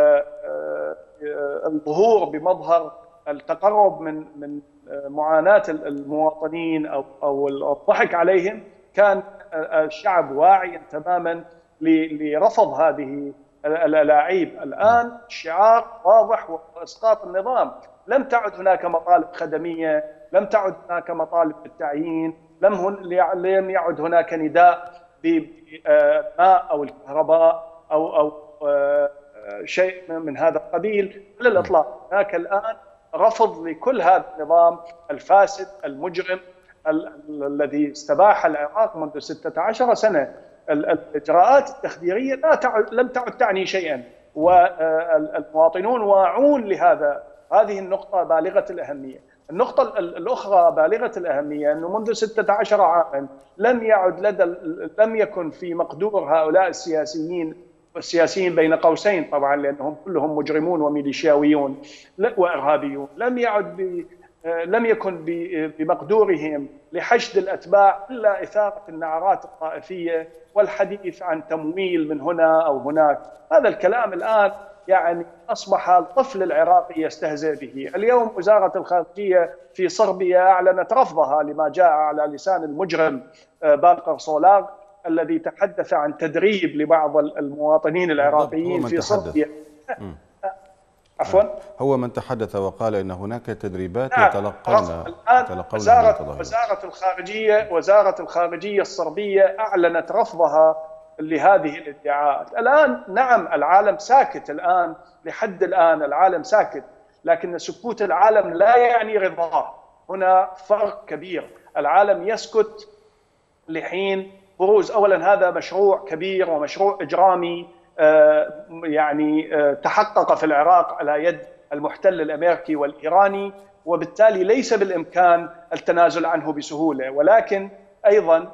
الظهور بمظهر التقرب من معاناة المواطنين أو الضحك عليهم، كان الشعب واعيا تماما لرفض هذه الألاعيب. الآن الشعار واضح وإسقاط النظام. لم تعد هناك مطالب خدمية، لم تعد هناك مطالب بالتعيين، لم يعد هناك نداء بالماء أو الكهرباء أو شيء من هذا القبيل على الإطلاق. هناك الآن رفض لكل هذا النظام الفاسد المجرم الذي استباح العراق منذ 16 سنة. الإجراءات التخديرية لم تعد تعني شيئا، والمواطنون واعون لهذا. هذه النقطة بالغة الأهمية. النقطة الأخرى بالغة الأهمية أنه منذ 16 عاما لم يكن في مقدور هؤلاء السياسيين بين قوسين طبعا، لأنهم كلهم مجرمون وميليشياويون وإرهابيون، لم يكن بمقدورهم لحشد الأتباع إلا إثارة النعرات الطائفية والحديث عن تمويل من هنا أو هناك. هذا الكلام الآن يعني أصبح الطفل العراقي يستهزئ به. اليوم وزارة الخارجية في صربيا أعلنت رفضها لما جاء على لسان المجرم باقر صولاغ الذي تحدث عن تدريب لبعض المواطنين العراقيين في صربيا. عفوا، هو من تحدث وقال إن هناك تدريبات يتلقون وزارة الخارجية الصربية أعلنت رفضها لهذه الادعاءات. الآن نعم العالم ساكت، الآن لحد الآن العالم ساكت، لكن سكوت العالم لا يعني رضاه. هنا فرق كبير. العالم يسكت لحين بروز. أولا هذا مشروع كبير ومشروع إجرامي يعني تحقق في العراق على يد المحتل الأمريكي والإيراني، وبالتالي ليس بالإمكان التنازل عنه بسهولة. ولكن أيضا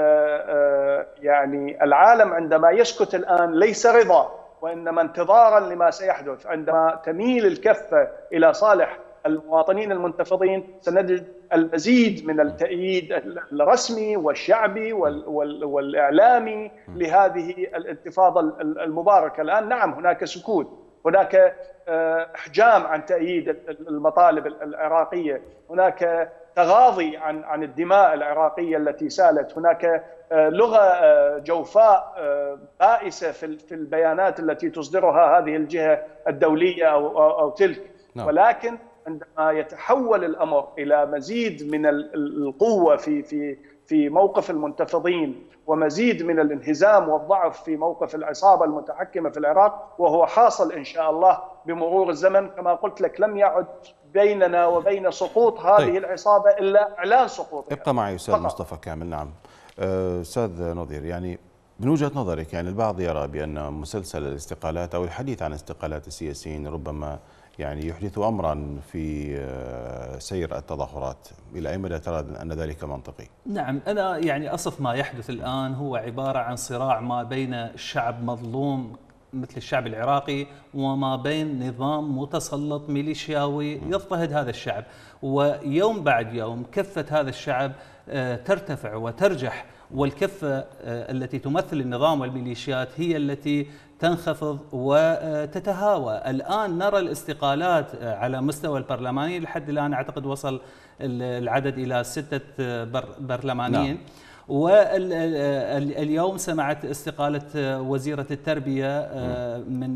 يعني العالم عندما يسكت الآن ليس رضا، وإنما انتظارا لما سيحدث. عندما تميل الكفة إلى صالح المواطنين المنتفضين سنجد المزيد من التأييد الرسمي والشعبي والإعلامي لهذه الانتفاضة المباركة. الآن نعم هناك سكوت، هناك إحجام عن تأييد المطالب العراقية، هناك تغاضي عن الدماء العراقية التي سالت، هناك لغة جوفاء بائسة في البيانات التي تصدرها هذه الجهة الدولية أو تلك. ولكن عندما يتحول الأمر إلى مزيد من القوة في موقف المنتفضين، ومزيد من الانهزام والضعف في موقف العصابة المتحكمة في العراق، وهو حاصل إن شاء الله بمرور الزمن. كما قلت لك لم يعد بيننا وبين سقوط هذه العصابة إلا إعلان سقوطها. ابقى معي أستاذ مصطفى كامل. نعم أستاذ نظير، يعني من وجهة نظرك يعني البعض يرى بأن مسلسل الاستقالات أو الحديث عن استقالات السياسيين ربما يعني يحدث أمرا في سير التظاهرات. إلى أي مدى ترى أن ذلك منطقي؟ نعم، أنا يعني أصف ما يحدث الآن هو عبارة عن صراع ما بين شعب مظلوم مثل الشعب العراقي وما بين نظام متسلط ميليشياوي يضطهد هذا الشعب، ويوم بعد يوم كفة هذا الشعب ترتفع وترجح، والكفة التي تمثل النظام والميليشيات هي التي تنخفض وتتهاوى. الآن نرى الاستقالات على مستوى البرلماني، لحد الآن أعتقد وصل العدد إلى 6 برلمانيين. واليوم سمعت استقالة وزيرة التربية من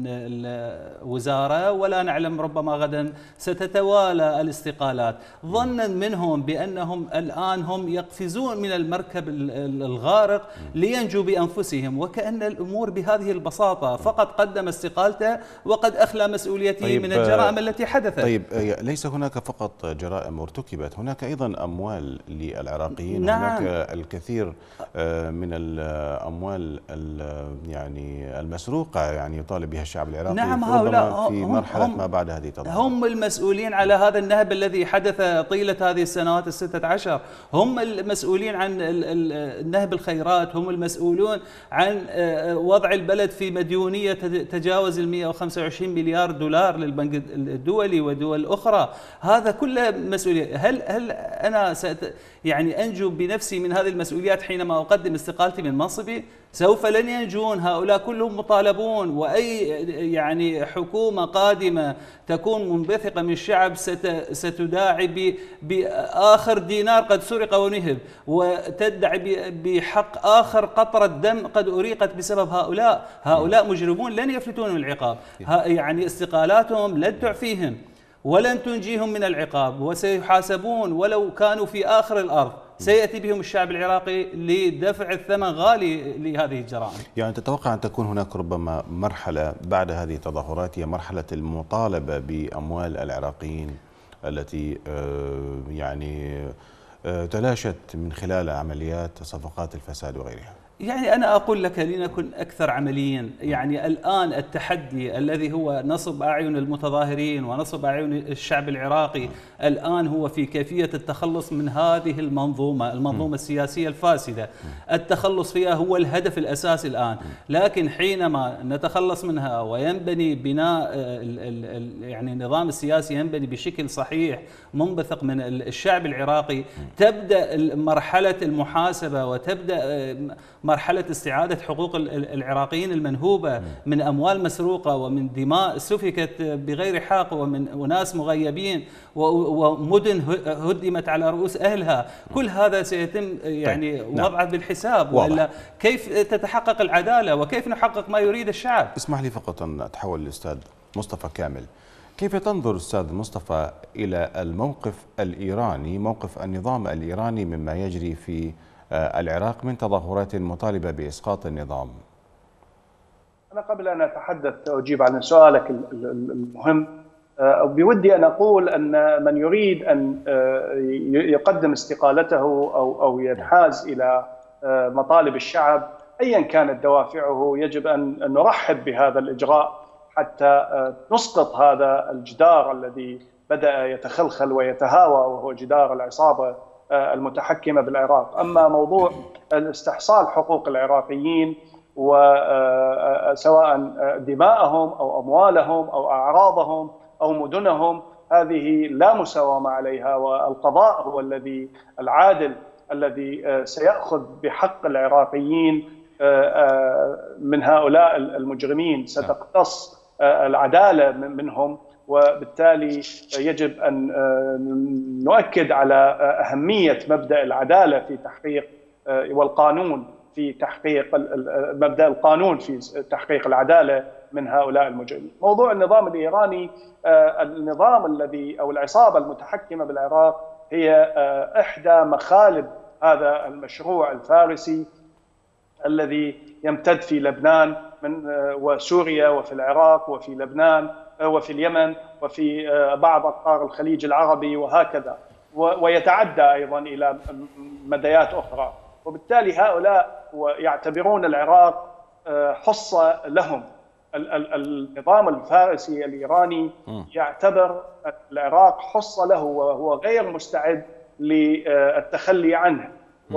الوزارة، ولا نعلم ربما غدا ستتوالى الاستقالات، ظنا منهم بأنهم الآن هم يقفزون من المركب الغارق لينجوا بأنفسهم، وكأن الأمور بهذه البساطة. فقط قدم استقالته وقد أخلى مسؤوليته من الجرائم التي حدثت. طيب ليس هناك فقط جرائم ارتكبت، هناك أيضا أموال للعراقيين. نعم. هناك الكثير من الأموال يعني المسروقة يعني يطالب بها الشعب العراقي. نعم، هؤلاء في مرحلة ما بعد هذه التظاهرات هم المسؤولين على هذا النهب الذي حدث طيلة هذه السنوات ال16، هم المسؤولين عن نهب الخيرات، هم المسؤولون عن وضع البلد في مديونية تجاوز 125 مليار دولار للبنك الدولي ودول أخرى. هذا كله مسؤولية. هل أنا يعني أنجو بنفسي من هذه المسؤوليات حينما أقدم استقالتي من منصبي؟ سوف لن ينجون، هؤلاء كلهم مطالبون. وأي يعني حكومة قادمة تكون منبثقة من الشعب ستداعي بآخر دينار قد سرق ونهب، وتدعي بحق آخر قطرة دم قد أريقت بسبب هؤلاء مجرمون لن يفلتون من العقاب. يعني استقالاتهم لن تعفيهم ولن تنجيهم من العقاب، وسيحاسبون ولو كانوا في آخر الأرض. سيأتي بهم الشعب العراقي لدفع الثمن غالي لهذه الجرائم. يعني تتوقع أن تكون هناك ربما مرحلة بعد هذه التظاهرات هي مرحلة المطالبة بأموال العراقيين التي يعني تلاشت من خلال عمليات صفقات الفساد وغيرها؟ يعني أنا أقول لك لنكن أكثر عمليا. يعني الآن التحدي الذي هو نصب أعين المتظاهرين ونصب أعين الشعب العراقي الآن هو في كيفية التخلص من هذه المنظومة السياسية الفاسدة. التخلص فيها هو الهدف الأساسي الآن، لكن حينما نتخلص منها وينبني بناء يعني النظام السياسي ينبني بشكل صحيح منبثق من الشعب العراقي، تبدأ مرحلة المحاسبة وتبدأ مرحلة استعادة حقوق العراقيين المنهوبة من أموال مسروقة ومن دماء سفكت بغير حق ومن أناس مغيبين ومدن هدمت على رؤوس أهلها. كل هذا سيتم يعني وضعه بالحساب، وإلا كيف تتحقق العدالة وكيف نحقق ما يريد الشعب؟ اسمح لي فقط أن أتحول للأستاذ مصطفى كامل. كيف تنظر أستاذ مصطفى إلى الموقف الإيراني، موقف النظام الإيراني مما يجري في العراق من تظاهرات مطالبة بإسقاط النظام؟ أنا قبل أن أتحدث أجيب عن سؤالك المهم، بودي أن أقول أن من يريد أن يقدم استقالته أو ينحاز إلى مطالب الشعب أيا كانت دوافعه، يجب أن نرحب بهذا الإجراء حتى نسقط هذا الجدار الذي بدأ يتخلخل ويتهاوى، وهو جدار العصابة المتحكمة بالعراق. أما موضوع استحصال حقوق العراقيين وسواء دماءهم أو أموالهم أو أعراضهم أو مدنهم، هذه لا مساومة عليها، والقضاء هو العادل الذي سيأخذ بحق العراقيين من هؤلاء المجرمين، ستقتص العدالة منهم. وبالتالي يجب أن نؤكد على أهمية مبدأ العدالة في تحقيق والقانون في تحقيق مبدأ القانون في تحقيق العدالة من هؤلاء المجرمين. موضوع النظام الإيراني، النظام الذي أو العصابة المتحكمة بالعراق هي إحدى مخالب هذا المشروع الفارسي الذي يمتد في لبنان وسوريا وفي العراق وفي لبنان وفي اليمن وفي بعض أقطار الخليج العربي وهكذا، ويتعدى أيضا إلى مديات أخرى. وبالتالي هؤلاء يعتبرون العراق حصة لهم. النظام الفارسي الإيراني يعتبر العراق حصة له، وهو غير مستعد للتخلي عنه.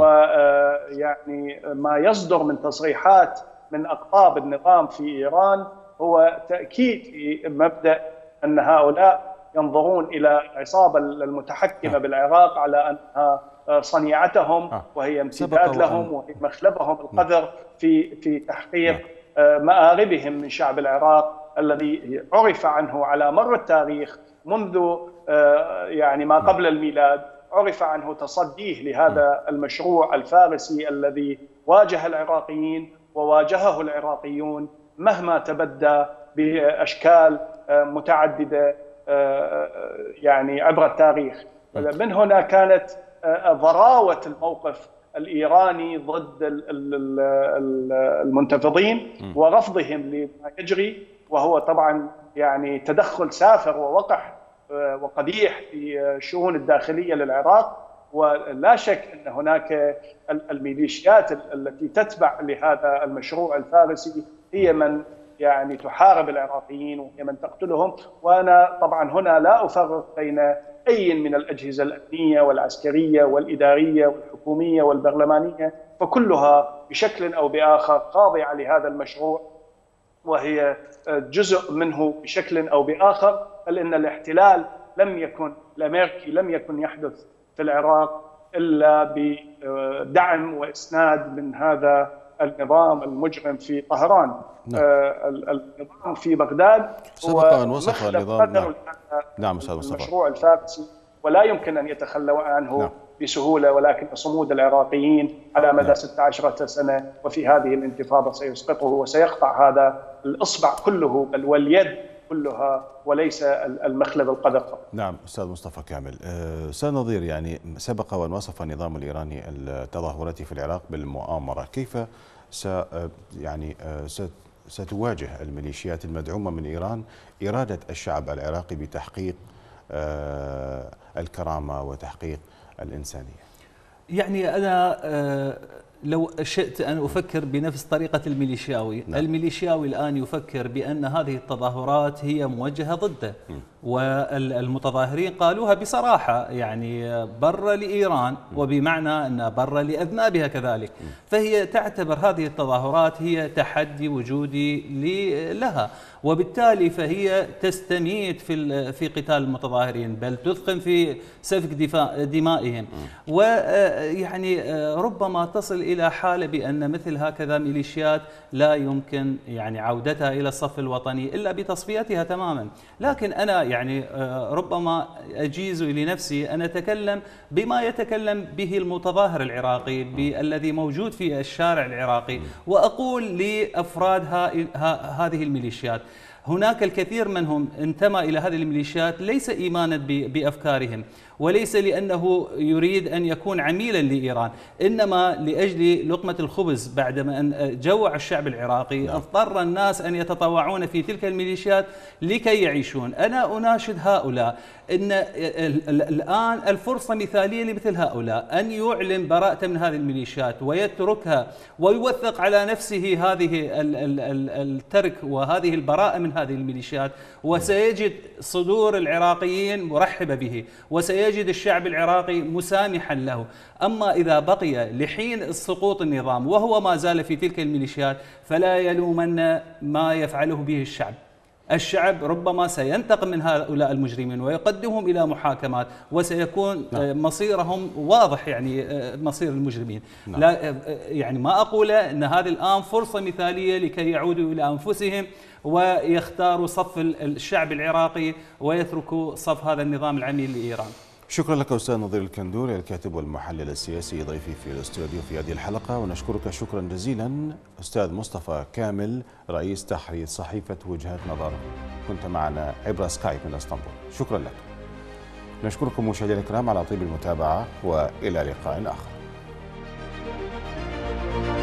ويعني ما يصدر من تصريحات من أقطاب النظام في إيران هو تأكيد مبدأ أن هؤلاء ينظرون إلى العصابة المتحكمة بالعراق على أنها صنيعتهم، وهي امتداد لهم وهي مخلبهم القذر في تحقيق مآربهم من شعب العراق الذي عرف عنه على مر التاريخ منذ يعني ما قبل الميلاد عرف عنه تصديه لهذا المشروع الفارسي الذي واجه العراقيين وواجهه العراقيون مهما تبدى بأشكال متعددة يعني عبر التاريخ. من هنا كانت ضراوة الموقف الإيراني ضد المنتفضين ورفضهم لما يجري، وهو طبعا يعني تدخل سافر ووقح وقبيح في الشؤون الداخلية للعراق. ولا شك أن هناك الميليشيات التي تتبع لهذا المشروع الفارسي هي من يعني تحارب العراقيين وهي من تقتلهم. وأنا طبعا هنا لا أفرق بين أي من الأجهزة الأمنية والعسكرية والإدارية والحكومية والبرلمانية، فكلها بشكل أو بآخر خاضعة لهذا المشروع وهي جزء منه بشكل أو بآخر. بل إن الاحتلال الأمريكي لم يكن يحدث في العراق إلا بدعم وإسناد من هذا النظام المجرم في طهران. النظام في بغداد سبق أن وصف النظام المشروع الفارسي ولا يمكن أن يتخلوا عنه بسهولة، ولكن صمود العراقيين على مدى 16 سنة وفي هذه الانتفاضة سيسقطه وسيقطع هذا الإصبع كله بل واليد كلها وليس المخلب القدر. نعم أستاذ مصطفى كامل. أستاذ نظير، يعني سبق وأن وصف النظام الإيراني التظاهرات في العراق بالمؤامرة، كيف ستواجه الميليشيات المدعومة من إيران إرادة الشعب العراقي بتحقيق الكرامة وتحقيق الإنسانية؟ يعني أنا لو شئت أن أفكر بنفس طريقة الميليشياوي. الميليشياوي الآن يفكر بأن هذه التظاهرات هي موجهة ضده، والمتظاهرين قالوها بصراحة، يعني بر لإيران، وبمعنى أن بر لأذنابها كذلك. فهي تعتبر هذه التظاهرات هي تحدي وجودي لها، وبالتالي فهي تستميت في قتال المتظاهرين، بل تثقل في سفك دمائهم، ويعني ربما تصل إلى حالة بأن مثل هكذا ميليشيات لا يمكن يعني عودتها إلى الصف الوطني إلا بتصفيتها تماما. لكن أنا يعني ربما أجيز لنفسي أن أتكلم بما يتكلم به المتظاهر العراقي الذي موجود في الشارع العراقي، وأقول لأفراد هذه الميليشيات هناك الكثير منهم انتمى إلى هذه الميليشيات ليس إيمانا بأفكارهم، وليس لأنه يريد أن يكون عميلا لإيران، إنما لأجل لقمة الخبز. بعدما أن جوع الشعب العراقي اضطر الناس أن يتطوعون في تلك الميليشيات لكي يعيشون. أنا أناشد هؤلاء إن الآن الفرصة مثالية لمثل هؤلاء أن يعلن براءته من هذه الميليشيات ويتركها ويوثق على نفسه هذه الترك وهذه البراءة من هذه الميليشيات، وسيجد صدور العراقيين مرحبة به، وسيجد الشعب العراقي مسامحا له. أما إذا بقي لحين سقوط النظام وهو ما زال في تلك الميليشيات فلا يلومن ما يفعله به الشعب. الشعب ربما سينتقم من هؤلاء المجرمين ويقدمهم إلى محاكمات، وسيكون مصيرهم واضح، يعني مصير المجرمين. لا يعني ما أقوله أن هذه الآن فرصة مثالية لكي يعودوا إلى أنفسهم ويختاروا صف الشعب العراقي ويتركوا صف هذا النظام العميل لإيران. شكرا لك أستاذ نظير الكندوري، الكاتب والمحلل السياسي، ضيفي في الاستوديو في هذه الحلقة. ونشكرك شكرا جزيلا أستاذ مصطفى كامل، رئيس تحرير صحيفة وجهات نظر، كنت معنا عبر سكايب من اسطنبول. شكرا لك. نشكركم مشاهدينا الكرام على طيب المتابعة، وإلى لقاء آخر.